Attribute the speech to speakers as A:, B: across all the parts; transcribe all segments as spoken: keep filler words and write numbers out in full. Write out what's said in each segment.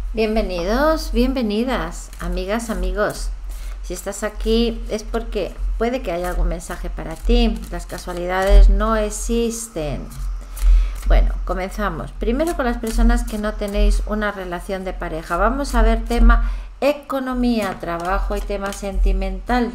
A: Bienvenidos, bienvenidas, amigas, amigos. Si estás aquí es porque puede que haya algún mensaje para ti. Las casualidades no existen. Bueno, comenzamos. Primero con las personas que no tenéis una relación de pareja. Vamos a ver tema economía, trabajo y tema sentimental.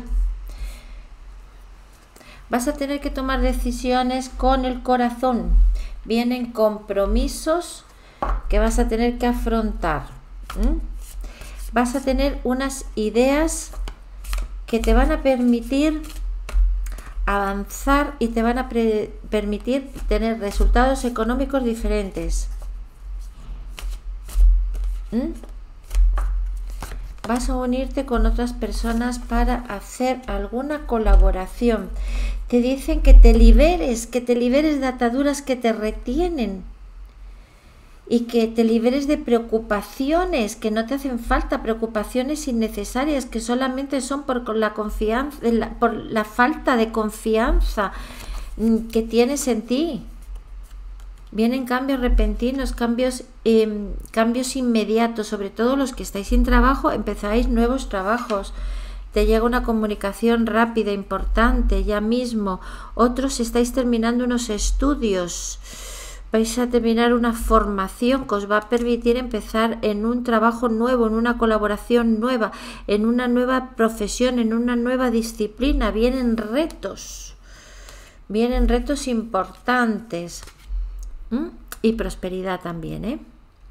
A: Vas a tener que tomar decisiones con el corazón. Vienen compromisos que vas a tener que afrontar. ¿Mm? Vas a tener unas ideas que te van a permitir avanzar y te van a permitir tener resultados económicos diferentes. ¿Mm? Vas a unirte con otras personas para hacer alguna colaboración. Te dicen que te liberes, que te liberes de ataduras que te retienen y que te liberes de preocupaciones que no te hacen falta, preocupaciones innecesarias que solamente son por la confianza, por la falta de confianza que tienes en ti. Vienen cambios repentinos, cambios, eh, cambios inmediatos, sobre todo los que estáis sin trabajo, empezáis nuevos trabajos. Te llega una comunicación rápida, importante, ya mismo. Otros estáis terminando unos estudios. Vais a terminar una formación que os va a permitir empezar en un trabajo nuevo, en una colaboración nueva, en una nueva profesión, en una nueva disciplina. Vienen retos, vienen retos importantes. ¿Mm? Y prosperidad también, ¿eh?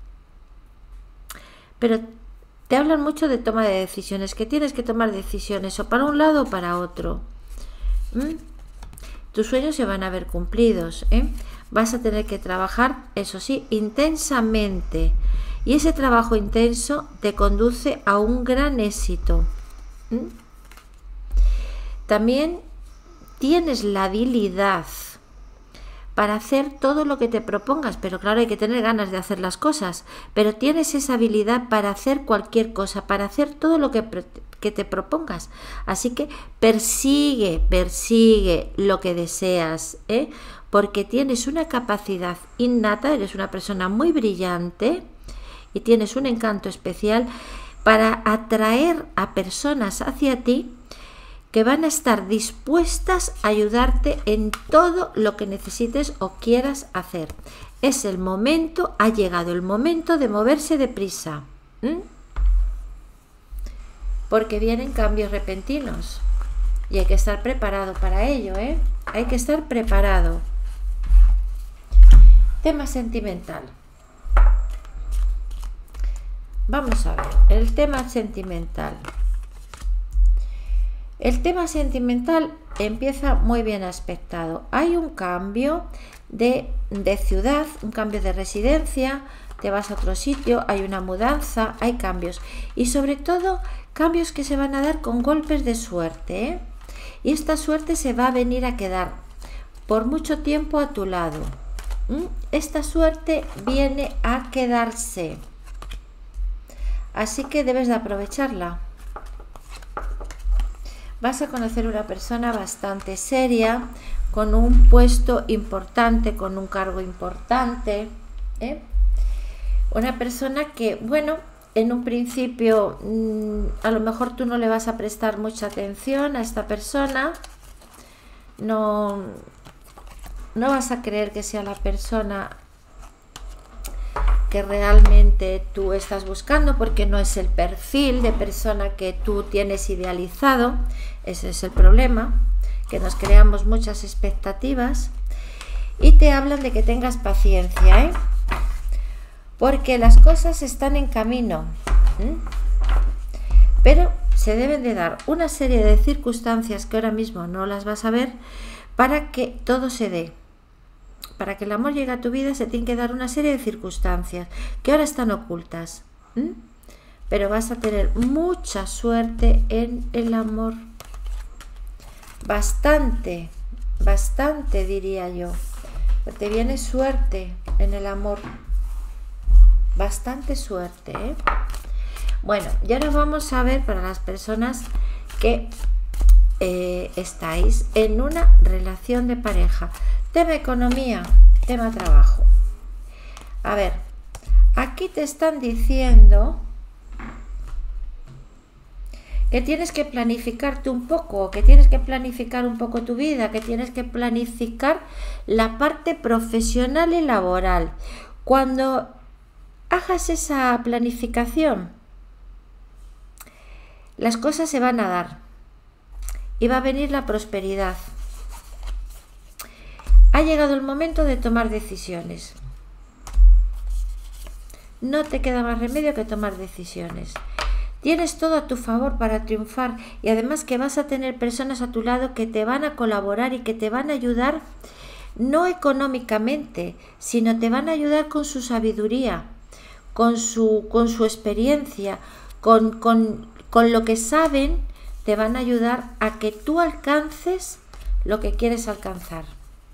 A: Pero te hablan mucho de toma de decisiones, que tienes que tomar decisiones o para un lado o para otro. ¿Mm? Tus sueños se van a ver cumplidos, ¿eh? Vas a tener que trabajar, eso sí, intensamente. Y ese trabajo intenso te conduce a un gran éxito. ¿Mm? También tienes la habilidad para hacer todo lo que te propongas, pero claro, hay que tener ganas de hacer las cosas, pero tienes esa habilidad para hacer cualquier cosa, para hacer todo lo que, que te propongas. Así que persigue, persigue lo que deseas, ¿eh? Porque tienes una capacidad innata, eres una persona muy brillante y tienes un encanto especial para atraer a personas hacia ti que van a estar dispuestas a ayudarte en todo lo que necesites o quieras hacer. Es el momento, ha llegado el momento de moverse deprisa. ¿Mm? Porque vienen cambios repentinos y hay que estar preparado para ello, ¿eh? Hay que estar preparado. Tema sentimental. Vamos a ver, el tema sentimental. El tema sentimental empieza muy bien aspectado. Hay un cambio de, de ciudad, un cambio de residencia, te vas a otro sitio, hay una mudanza, hay cambios. Y sobre todo, cambios que se van a dar con golpes de suerte, ¿eh? Y esta suerte se va a venir a quedar por mucho tiempo a tu lado. ¿Mm? Esta suerte viene a quedarse. Así que debes de aprovecharla. Vas a conocer una persona bastante seria, con un puesto importante, con un cargo importante, ¿eh? Una persona que, bueno, en un principio mmm, a lo mejor tú no le vas a prestar mucha atención a esta persona, no, no vas a creer que sea la persona que realmente tú estás buscando, porque no es el perfil de persona que tú tienes idealizado. Ese es el problema, que nos creamos muchas expectativas y te hablan de que tengas paciencia, ¿eh? Porque las cosas están en camino, ¿eh? Pero se deben de dar una serie de circunstancias que ahora mismo no las vas a ver para que todo se dé. Para que el amor llegue a tu vida se tiene que dar una serie de circunstancias que ahora están ocultas. ¿Mm? Pero vas a tener mucha suerte en el amor. Bastante, bastante diría yo. Te viene suerte en el amor. Bastante suerte, ¿eh? Bueno, ya nos vamos a ver para las personas que eh, estáis en una relación de pareja. Tema economía, tema trabajo. A ver, Aquí te están diciendo que tienes que planificarte un poco, que tienes que planificar un poco tu vida, que tienes que planificar la parte profesional y laboral. Cuando hagas esa planificación, las cosas se van a dar y va a venir la prosperidad. Ha llegado el momento de tomar decisiones. No te queda más remedio que tomar decisiones. Tienes todo a tu favor para triunfar y además que vas a tener personas a tu lado que te van a colaborar y que te van a ayudar no económicamente, sino te van a ayudar con su sabiduría, con su, con su experiencia, con, con, con lo que saben, te van a ayudar a que tú alcances lo que quieres alcanzar.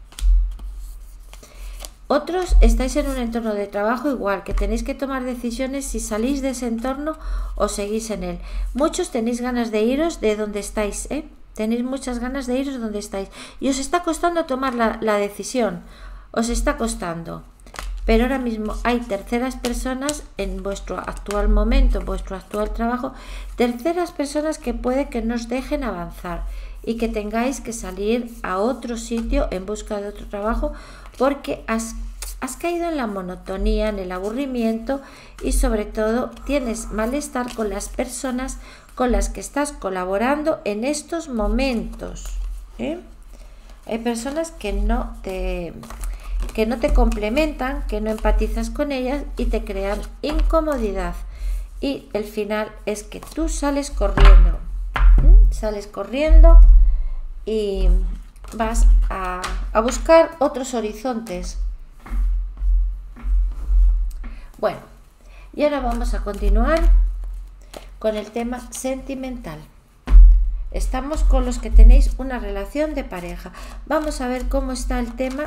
A: Otros estáis en un entorno de trabajo igual, que tenéis que tomar decisiones si salís de ese entorno o seguís en él. Muchos tenéis ganas de iros de donde estáis, ¿eh? Tenéis muchas ganas de iros de donde estáis. Y os está costando tomar la, la decisión, os está costando. Pero ahora mismo hay terceras personas en vuestro actual momento, en vuestro actual trabajo, terceras personas que puede que nos dejen avanzar y que tengáis que salir a otro sitio en busca de otro trabajo porque has, has caído en la monotonía, en el aburrimiento y sobre todo tienes malestar con las personas con las que estás colaborando en estos momentos, ¿eh? Hay personas que no te... que no te complementan, que no empatizas con ellas y te crean incomodidad. Y el final es que tú sales corriendo, ¿Mm? sales corriendo y vas a, a buscar otros horizontes. Bueno, y ahora vamos a continuar con el tema sentimental. Estamos con los que tenéis una relación de pareja. Vamos a ver cómo está el tema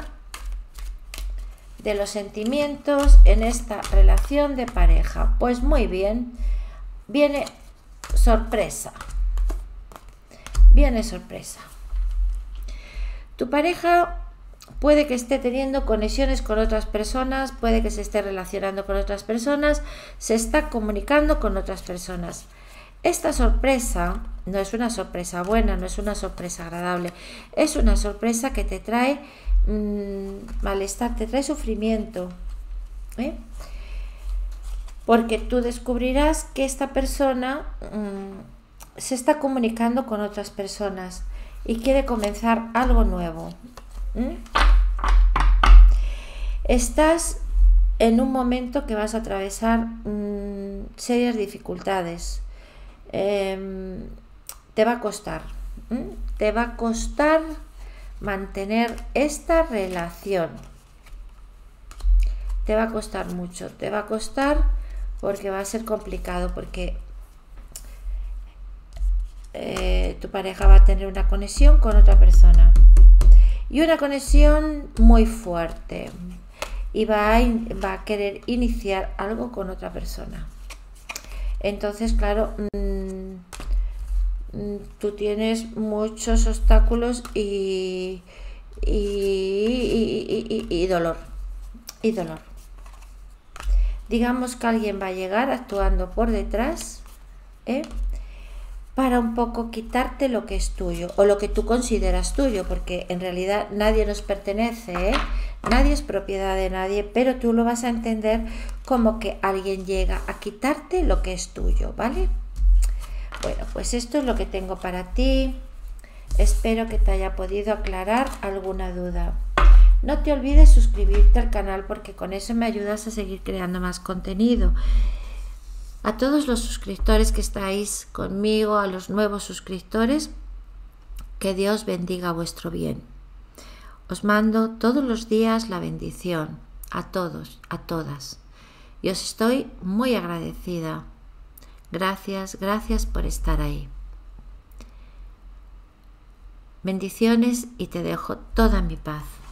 A: de los sentimientos en esta relación de pareja. Pues muy bien, viene sorpresa, viene sorpresa. Tu pareja puede que esté teniendo conexiones con otras personas, puede que se esté relacionando con otras personas, se está comunicando con otras personas. Esta sorpresa no es una sorpresa buena, no es una sorpresa agradable, es una sorpresa que te trae mmm, malestar, te trae sufrimiento, ¿eh? Porque tú descubrirás que esta persona mmm, se está comunicando con otras personas y quiere comenzar algo nuevo. ¿Mm? Estás en un momento que vas a atravesar mmm, serias dificultades. Eh, te va a costar, ¿Mm? te va a costar mantener esta relación. Te va a costar mucho, te va a costar porque va a ser complicado, porque eh, tu pareja va a tener una conexión con otra persona y una conexión muy fuerte y va a, va a querer iniciar algo con otra persona. Entonces, claro, mmm, tú tienes muchos obstáculos y, y, y, y, y dolor, y dolor. Digamos que alguien va a llegar actuando por detrás, ¿eh? para un poco quitarte lo que es tuyo o lo que tú consideras tuyo, porque en realidad nadie nos pertenece, ¿eh? Nadie es propiedad de nadie, pero tú lo vas a entender como que alguien llega a quitarte lo que es tuyo, ¿vale? Bueno, pues esto es lo que tengo para ti. Espero que te haya podido aclarar alguna duda. No te olvides suscribirte al canal porque con eso me ayudas a seguir creando más contenido. A todos los suscriptores que estáis conmigo, a los nuevos suscriptores, que Dios bendiga vuestro bien. Os mando todos los días la bendición, a todos, a todas. Y os estoy muy agradecida. Gracias, gracias por estar ahí. Bendiciones y te dejo toda mi paz.